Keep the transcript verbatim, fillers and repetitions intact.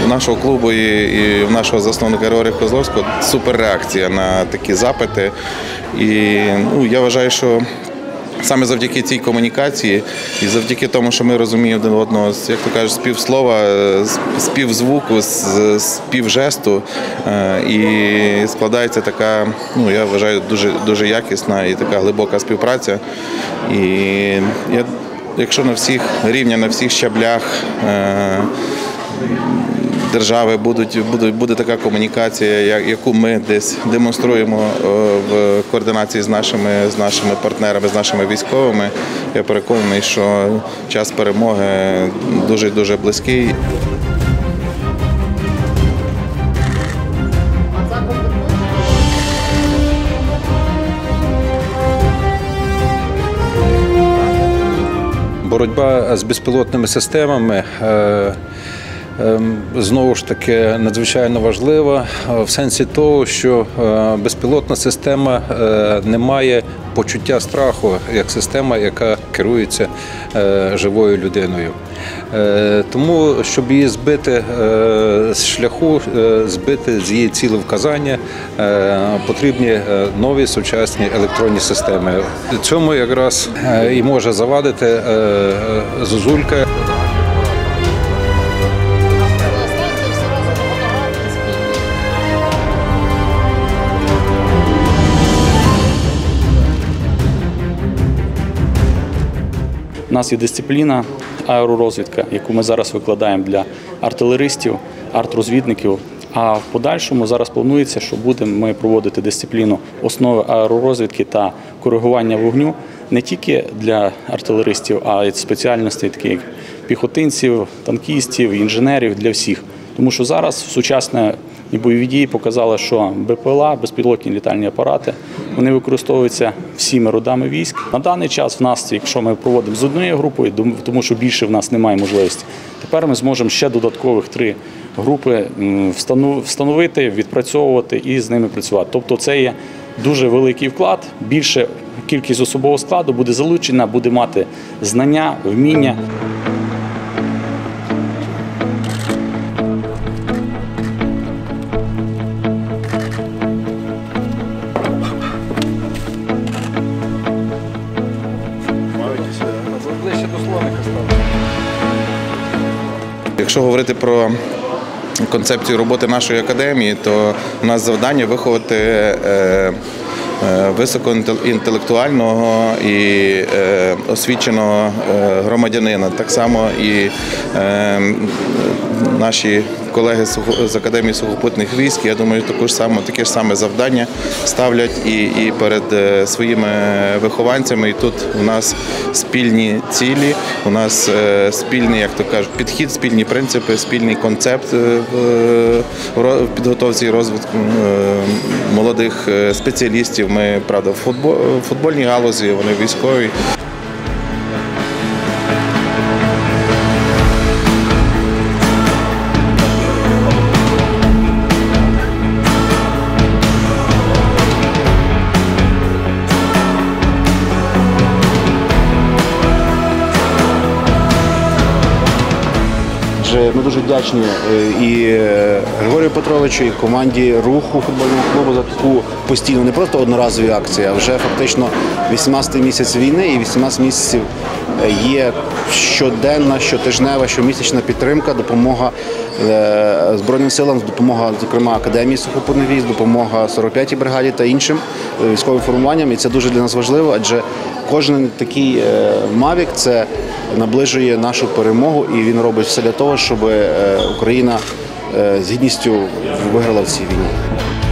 нашого клубу і в нашого засновника Григорія Козловського суперреакція на такі запити. І ну, я вважаю, що саме завдяки цій комунікації і завдяки тому, що ми розуміємо один одного, як то кажуть, співслова, співзвуку, співжесту, і складається така, ну, я вважаю, дуже, дуже якісна і така глибока співпраця. І я, якщо на всіх рівнях, на всіх щаблях держави будуть, буде, буде така комунікація, яку ми десь демонструємо в координації з нашими, з нашими партнерами, з нашими військовими. Я переконаний, що час перемоги дуже-дуже близький. Боротьба з безпілотними системами знову ж таки надзвичайно важлива в сенсі того, що безпілотна система не має почуття страху як система, яка керується живою людиною. Тому, щоб її збити з шляху, збити з її цілевказання, потрібні нові сучасні електронні системи. Цьому якраз і може завадити Зозулька. У нас є дисципліна аеророзвідка, яку ми зараз викладаємо для артилеристів, артрозвідників. А в подальшому зараз планується, що будемо ми проводити дисципліну основи аеророзвідки та коригування вогню не тільки для артилеристів, а й спеціальностей таких як піхотинців, танкістів, інженерів, для всіх. Тому що зараз сучасне і бойові дії показали, що БПЛА, безпілотні літальні апарати, вони використовуються всіми родами військ. На даний час в нас, якщо ми проводимо з однією групою, тому що більше в нас немає можливості, тепер ми зможемо ще додаткових три групи встановити, відпрацьовувати і з ними працювати. Тобто це є дуже великий вклад, більше кількість особового складу буде залучена, буде мати знання, вміння. Якщо говорити про концепцію роботи нашої академії, то у нас завдання виховати високоінтелектуального і освіченого громадянина. Так само і наші колеги з Академії сухопутних військ, я думаю, також само, таке ж саме завдання ставлять і, і перед своїми вихованцями. І тут у нас спільні цілі, у нас спільний, як то кажуть, підхід, спільні принципи, спільний концепт в підготовці і розвитку молодих спеціалістів. Ми, правда, в футбольній галузі, вони військові. Ми дуже вдячні і Григорію Петровичу, і команді руху футбольного клубу за таку постійну, не просто одноразові акції, а вже фактично вісімнадцятий місяць війни і вісімнадцять місяців є щоденна, щотижнева, щомісячна підтримка, допомога Збройним силам, допомога, зокрема, Академії сухопутних військ, допомога сорок п'ятій бригаді та іншим військовим формуванням. І це дуже для нас важливо, адже кожен такий мавік – це наближує нашу перемогу, і він робить все для того, щоб Україна з гідністю виграла в цій війні.